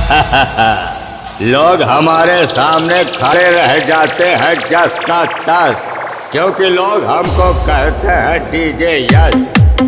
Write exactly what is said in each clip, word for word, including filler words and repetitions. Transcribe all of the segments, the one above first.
लोग हमारे सामने खड़े रह जाते हैं जस का तस, क्योंकि लोग हमको कहते हैं डीजे यस।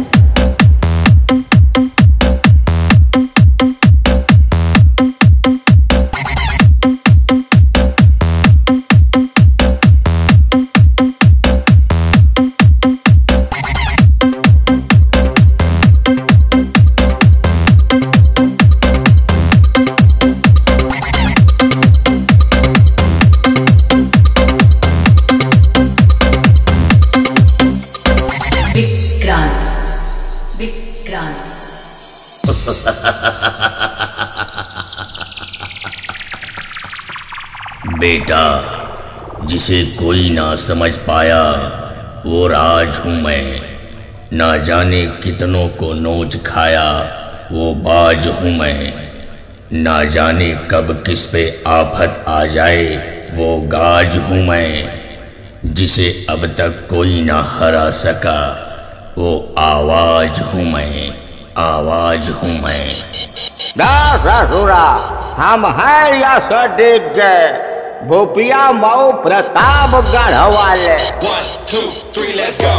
बेटा, जिसे कोई ना समझ पाया वो राज हूँ मैं, ना जाने कितनों को नोच खाया वो बाज हूँ मैं, ना जाने कब किस पे आफत आ जाए वो गाज हूँ मैं, जिसे अब तक कोई ना हरा सका वो आवाज हूँ मैं, आवाज हूँ मैं। ससुरा हम हैं या सदिग्जय भूपिया मऊ प्रतापगढ़ वाले। One, two, three, let's go.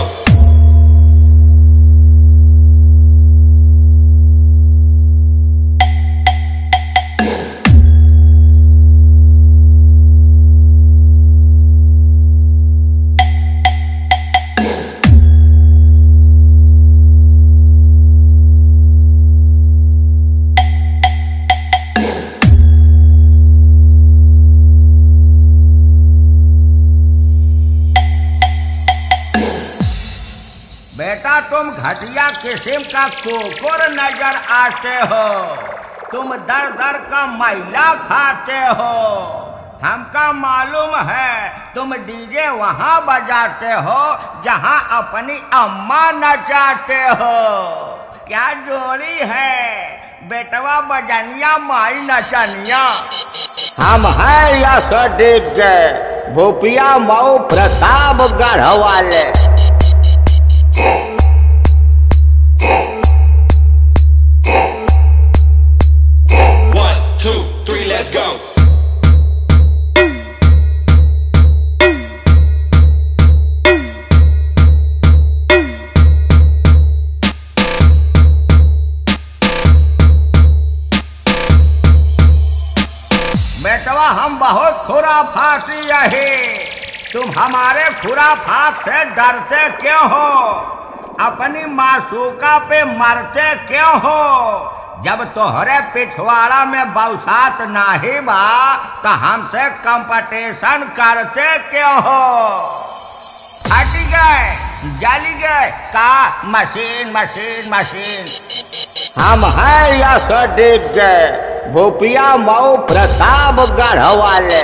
बेटा तुम घटिया किस्म का कुकुर नजर आते हो, तुम दर दर का मैला खाते हो। हमका मालूम है तुम डीजे वहाँ बजाते हो जहाँ अपनी अम्मा नचाते हो। क्या जोड़ी है बेटवा बजनिया माई नचनिया। हम हैं या सदिग्जय भूपिया मऊ प्रतापगढ़ वाले। One, two, three, let's go. बेटवा हम बहुत खुराफाती यही, तुम हमारे खुराफात से डरते क्यों हो? अपनी मासूका पे मरते क्यों हो? जब तोहरे पिछवाड़ा में बौसात नाही बा तो हमसे कंपटीशन करते क्यों हो? हट गए जली गए का मशीन मशीन मशीन। हम हैं या सदिग्जय भूपिया मऊ प्रतापगढ़ वाले।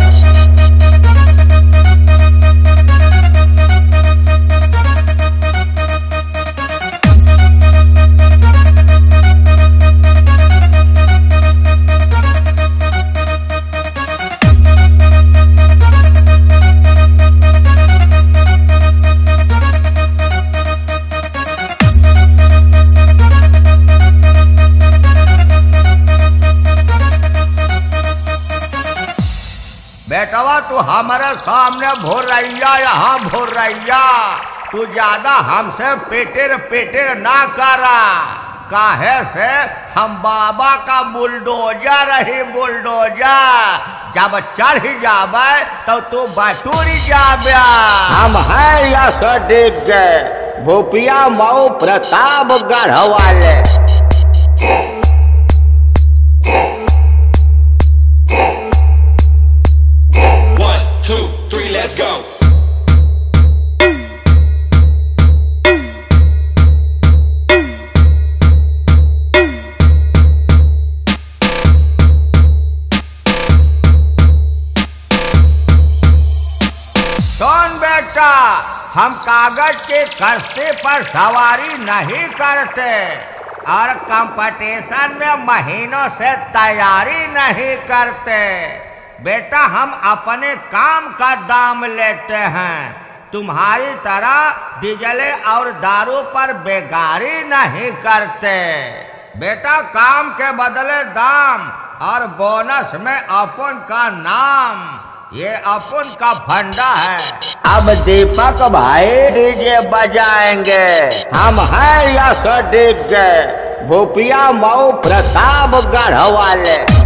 बेटवा तू हमारे सामने भूर रैया यहाँ भूर रैया, तू ज्यादा हमसे पेटेर पेटेर ना करा। काहे से हम बाबा का बुलडोजर रही बुलडोजर, जब चढ़ जाबे तो तू बटूरी जाबे। हम हैं या सदिग्जय भूपिया मऊ प्रतापगढ़ वाले। Three, let's go. सुन बेटा, हम कागज के कश्ती पर सवारी नहीं करते और कंपटीशन में महीनों से तैयारी नहीं करते। बेटा हम अपने काम का दाम लेते हैं, तुम्हारी तरह डीजले और दारू पर बेगारी नहीं करते। बेटा काम के बदले दाम और बोनस में अपन का नाम। ये अपन का फंडा है। अब दीपक भाई डीजे बजाएंगे। हम हैं यश डीजे भूपिया मऊ प्रतापगढ़ वाले।